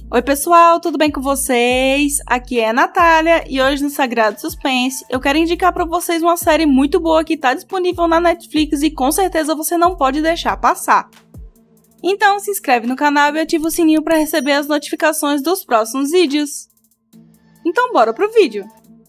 Oi pessoal, tudo bem com vocês? Aqui é a Natália e hoje no Sagrado Suspense eu quero indicar para vocês uma série muito boa que está disponível na Netflix e com certeza você não pode deixar passar. Então se inscreve no canal e ativa o sininho para receber as notificações dos próximos vídeos. Então bora pro vídeo!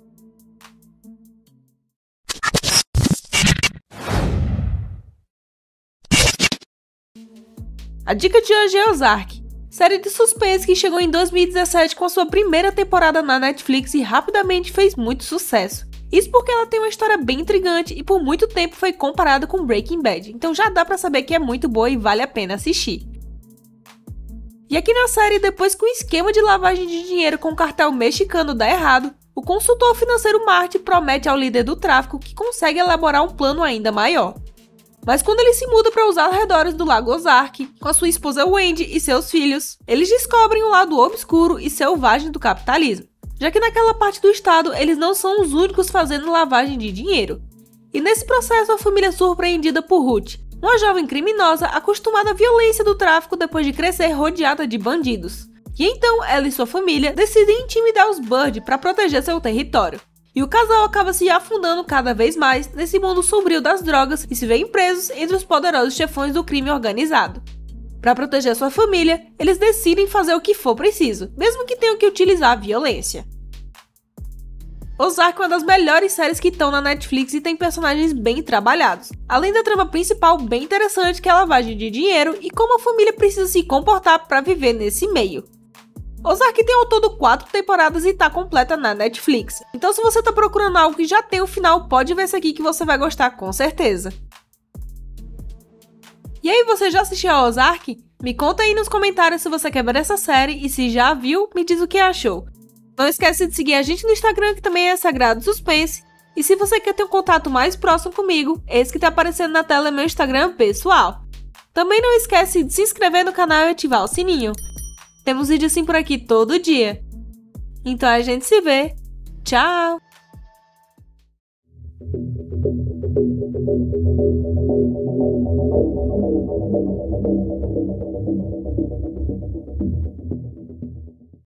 A dica de hoje é Ozark, série de suspense que chegou em 2017 com a sua primeira temporada na Netflix e rapidamente fez muito sucesso. Isso porque ela tem uma história bem intrigante e por muito tempo foi comparada com Breaking Bad, então já dá pra saber que é muito boa e vale a pena assistir. E aqui na série, depois que o esquema de lavagem de dinheiro com o cartel mexicano dá errado, o consultor financeiro Marty promete ao líder do tráfico que consegue elaborar um plano ainda maior. Mas quando ele se muda para os arredores do Lago Ozark, com a sua esposa Wendy e seus filhos, eles descobrem o lado obscuro e selvagem do capitalismo, já que naquela parte do estado eles não são os únicos fazendo lavagem de dinheiro. E nesse processo a família é surpreendida por Ruth, uma jovem criminosa acostumada à violência do tráfico depois de crescer rodeada de bandidos. E então ela e sua família decidem intimidar os Byrde para proteger seu território. E o casal acaba se afundando cada vez mais nesse mundo sombrio das drogas e se veem presos entre os poderosos chefões do crime organizado. Para proteger sua família, eles decidem fazer o que for preciso, mesmo que tenham que utilizar a violência. Ozark é uma das melhores séries que estão na Netflix e tem personagens bem trabalhados, além da trama principal bem interessante que é a lavagem de dinheiro e como a família precisa se comportar para viver nesse meio. Ozark tem ao todo 4 temporadas e está completa na Netflix, então se você está procurando algo que já tem o final, pode ver esse aqui que você vai gostar com certeza. E aí, você já assistiu a Ozark? Me conta aí nos comentários se você quer ver essa série e se já viu, me diz o que achou. Não esquece de seguir a gente no Instagram, que também é Sagrado Suspense, e se você quer ter um contato mais próximo comigo, esse que está aparecendo na tela é meu Instagram pessoal. Também não esquece de se inscrever no canal e ativar o sininho. Temos vídeo assim por aqui todo dia. Então a gente se vê. Tchau!